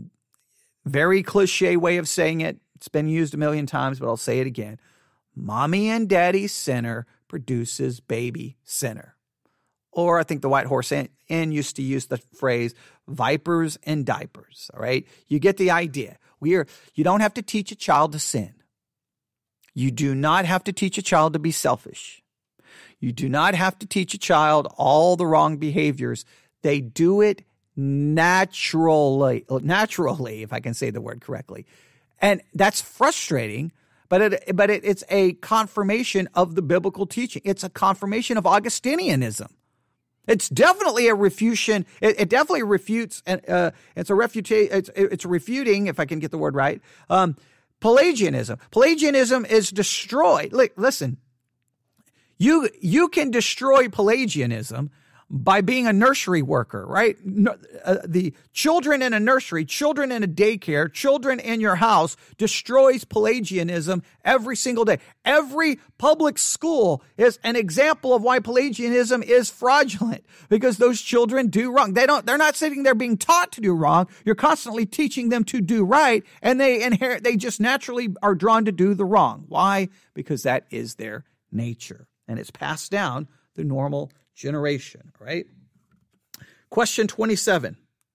very cliche way of saying it. It's been used a million times, but I'll say it again. Mommy and daddy sinner produces baby sinner. Or I think the White Horse Inn used to use the phrase vipers and diapers. All right. You get the idea. We are, you don't have to teach a child to sin. You do not have to teach a child to be selfish. You do not have to teach a child all the wrong behaviors. They do it naturally, naturally, if I can say the word correctly. And that's frustrating, but it, but it, it's a confirmation of the biblical teaching. It's a confirmation of Augustinianism. It's definitely a refutation. It, it definitely refutes, and uh, it's a refuta- It's, it's refuting, if I can get the word right, um, Pelagianism. Pelagianism is destroyed. Like, listen, you you can destroy Pelagianism by being a nursery worker, right? No, uh, the children in a nursery, children in a daycare, children in your house destroys Pelagianism every single day. Every public school is an example of why Pelagianism is fraudulent, because those children do wrong. They don't, they're not sitting there being taught to do wrong. You're constantly teaching them to do right, and they inherit, they just naturally are drawn to do the wrong. Why? Because that is their nature, and it's passed down the normal generation, right? Question twenty-seven.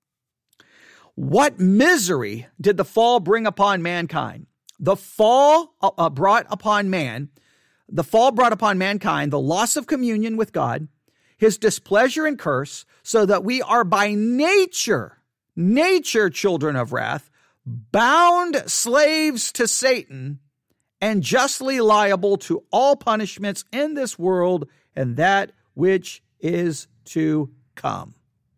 What misery did the fall bring upon mankind? The fall uh, brought upon man, the fall brought upon mankind the loss of communion with God, his displeasure and curse, so that we are by nature, nature children of wrath, bound slaves to Satan, and justly liable to all punishments in this world and that which is to come.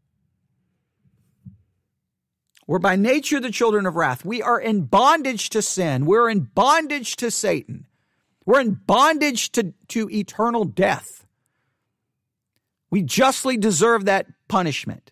We're by nature the children of wrath. We are in bondage to sin. We're in bondage to Satan. We're in bondage to, to eternal death. We justly deserve that punishment.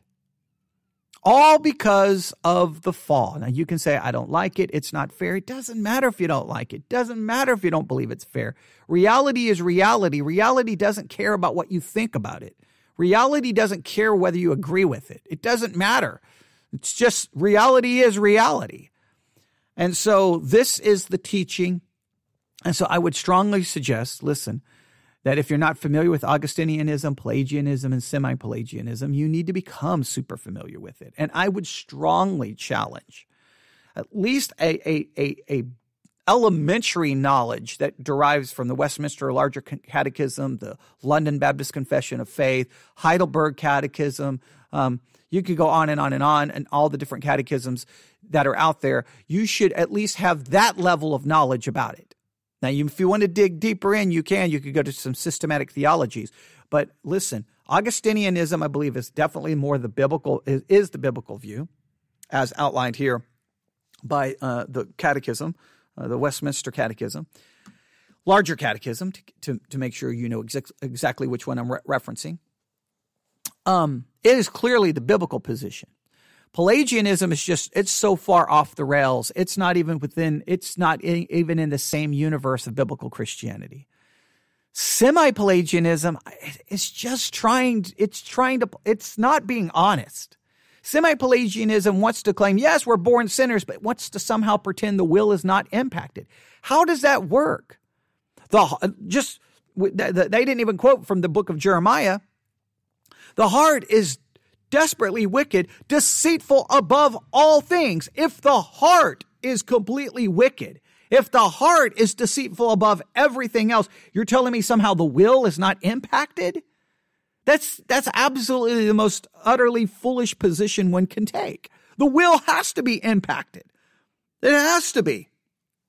All because of the fall. Now you can say, I don't like it. It's not fair. It doesn't matter if you don't like it. It doesn't matter if you don't believe it's fair. Reality is reality. Reality doesn't care about what you think about it. Reality doesn't care whether you agree with it. It doesn't matter. It's just reality is reality. And so this is the teaching. And so I would strongly suggest, listen, that if you're not familiar with Augustinianism, Pelagianism, and Semi-Pelagianism, you need to become super familiar with it. And I would strongly challenge at least a, a, a, a elementary knowledge that derives from the Westminster Larger Catechism, the London Baptist Confession of Faith, Heidelberg Catechism. Um, you could go on and on and on, and all the different catechisms that are out there. You should at least have that level of knowledge about it. Now, you, if you want to dig deeper in, you can. You could go to some systematic theologies. But listen, Augustinianism, I believe, is definitely more the biblical, is, is the biblical view, as outlined here by uh, the Catechism, uh, the Westminster Catechism, Larger Catechism, to, to, to make sure you know ex- exactly which one I'm re- referencing. Um, it is clearly the biblical position. Pelagianism is just, it's so far off the rails. It's not even within, it's not in, even in the same universe of biblical Christianity. Semi-Pelagianism, it's just trying, it's trying to, it's not being honest. Semi-Pelagianism wants to claim, yes, we're born sinners, but wants to somehow pretend the will is not impacted. How does that work? The, just, they didn't even quote from the book of Jeremiah. The heart is desperately wicked, deceitful above all things. If the heart is completely wicked, if the heart is deceitful above everything else, you're telling me somehow the will is not impacted? That's, that's absolutely the most utterly foolish position one can take. The will has to be impacted. It has to be.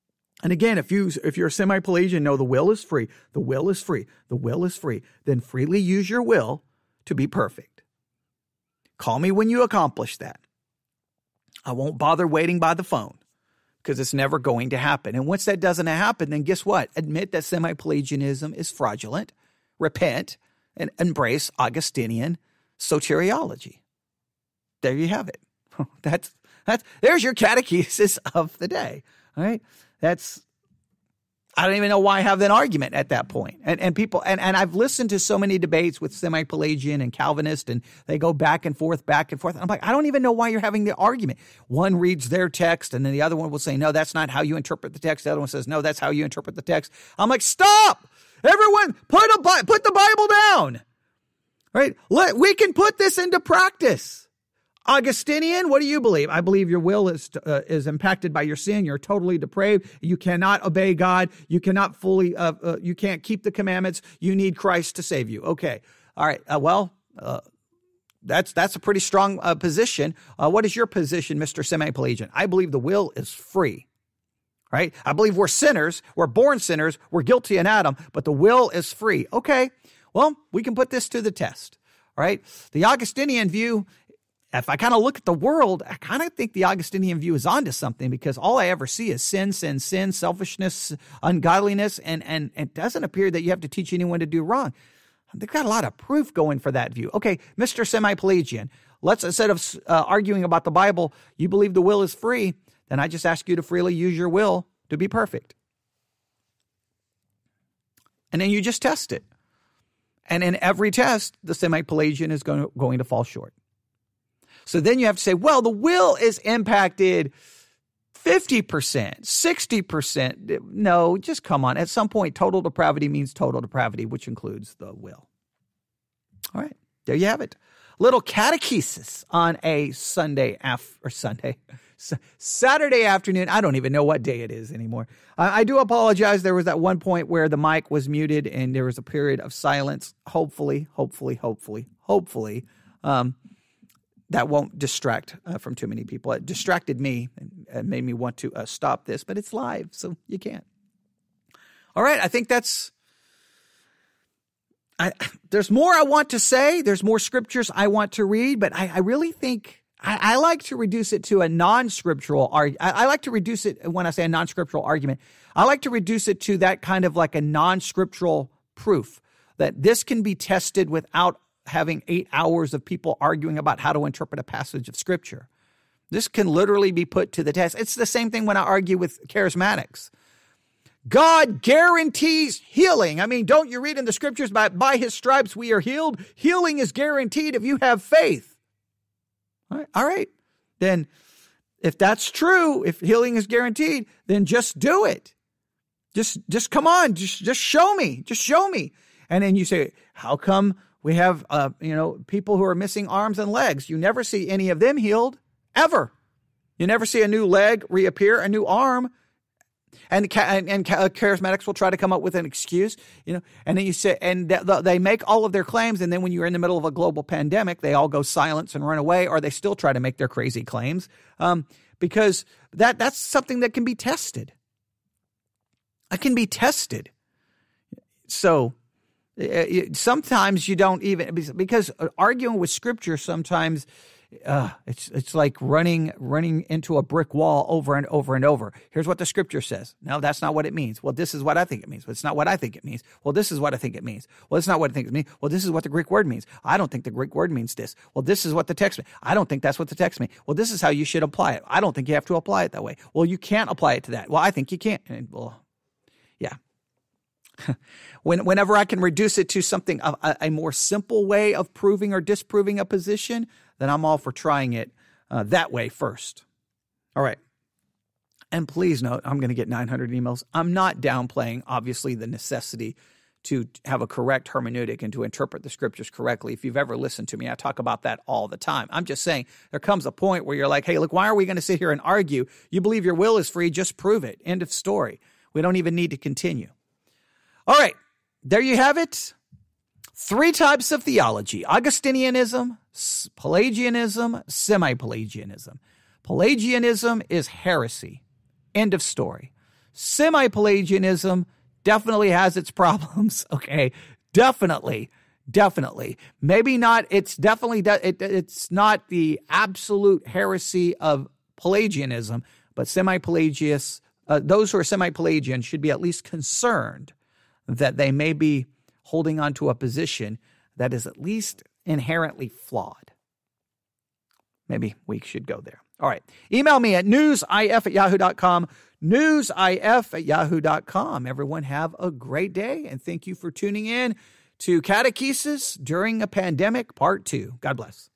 And again, if, you, if you're a semi-Pelagian, no, the will is free. The will is free. The will is free. Then freely use your will to be perfect. Call me when you accomplish that. I won't bother waiting by the phone because it's never going to happen. And once that doesn't happen, then guess what? Admit that semi-Pelagianism is fraudulent, repent, and embrace Augustinian soteriology. There you have it. That's that's there's your catechesis of the day. All right. That's I don't even know why I have that argument at that point. And and people and, and I've listened to so many debates with semi-Pelagian and Calvinist, and they go back and forth, back and forth. I'm like, I don't even know why you're having the argument. One reads their text, and then the other one will say, no, that's not how you interpret the text. The other one says, no, that's how you interpret the text. I'm like, stop! Everyone, put a put the Bible down. Right? Let, we can put this into practice. Augustinian, what do you believe? I believe your will is uh, is impacted by your sin. You're totally depraved. You cannot obey God. You cannot fully, uh, uh, you can't keep the commandments. You need Christ to save you. Okay. All right. Uh, well, uh, that's that's a pretty strong uh, position. Uh, what is your position, Mister Semi-Pelagian? I believe the will is free. Right? I believe we're sinners. We're born sinners. We're guilty in Adam, but the will is free. Okay. Well, we can put this to the test. All right. The Augustinian view, if I kind of look at the world, I kind of think the Augustinian view is onto something, because all I ever see is sin, sin, sin, selfishness, ungodliness, and, and, and it doesn't appear that you have to teach anyone to do wrong. They've got a lot of proof going for that view. Okay, Mister Semi-Pelagian, let's, instead of uh, arguing about the Bible, you believe the will is free, then I just ask you to freely use your will to be perfect. And then you just test it. And in every test, the Semi-Pelagian is going to, going to fall short. So then you have to say, well, the will is impacted fifty percent, sixty percent. No, just come on. At some point, total depravity means total depravity, which includes the will. All right, there you have it. Little catechesis on a Sunday af- or Sunday, Saturday afternoon. I don't even know what day it is anymore. I, I do apologize. There was that one point where the mic was muted and there was a period of silence. Hopefully, hopefully, hopefully, hopefully, um, that won't distract uh, from too many people. It distracted me and, and made me want to uh, stop this, but it's live, so you can't. All right, I think that's... I, there's more I want to say. There's more scriptures I want to read, but I, I really think I, I like to reduce it to a non-scriptural argument. I, I like to reduce it, when I say a non-scriptural argument, I like to reduce it to that kind of like a non-scriptural proof that this can be tested without having eight hours of people arguing about how to interpret a passage of scripture. This can literally be put to the test. It's the same thing when I argue with charismatics. God guarantees healing. I mean, don't you read in the scriptures, by, by his stripes we are healed? Healing is guaranteed if you have faith. All right. All right. Then if that's true, if healing is guaranteed, then just do it. Just, just come on. Just, just show me. Just show me. And then you say, how come we have, uh, you know, people who are missing arms and legs? You never see any of them healed, ever. You never see a new leg reappear, a new arm. And, and and charismatics will try to come up with an excuse, you know, and then you say, and they make all of their claims, and then when you're in the middle of a global pandemic, they all go silent and run away, or they still try to make their crazy claims, um, because that that's something that can be tested. It can be tested. So it, sometimes you don't even, because arguing with Scripture sometimes. Uh, it's it's like running running into a brick wall over and over and over. Here's what the scripture says. No, that's not what it means. Well, this is what I think it means. Well, it's not what I think it means. Well, this is what I think it means. Well, it's not what I think it means. Well, this is what the Greek word means. I don't think the Greek word means this. Well, this is what the text means. I don't think that's what the text means. Well, this is how you should apply it. I don't think you have to apply it that way. Well, you can't apply it to that. Well, I think you can't. And, well, yeah. when, whenever I can reduce it to something, a, a more simple way of proving or disproving a position, then I'm all for trying it uh, that way first. All right. And please note, I'm going to get nine hundred emails. I'm not downplaying, obviously, the necessity to have a correct hermeneutic and to interpret the scriptures correctly. If you've ever listened to me, I talk about that all the time. I'm just saying there comes a point where you're like, hey, look, why are we going to sit here and argue? You believe your will is free, just prove it. End of story. We don't even need to continue. All right. There you have it. Three types of theology: Augustinianism, Pelagianism, Semi-Pelagianism. Pelagianism is heresy. End of story. Semi-Pelagianism definitely has its problems. Okay, definitely, definitely. Maybe not. It's definitely it, it's not the absolute heresy of Pelagianism, but semi-Pelagius, uh, those who are semi-Pelagian should be at least concerned that they may be holding on to a position that is at least inherently flawed. Maybe we should go there. All right. Email me at newsif at yahoo dot com, newsif at yahoo dot com. Everyone have a great day, and thank you for tuning in to Catechesis During a Pandemic, Part two. God bless.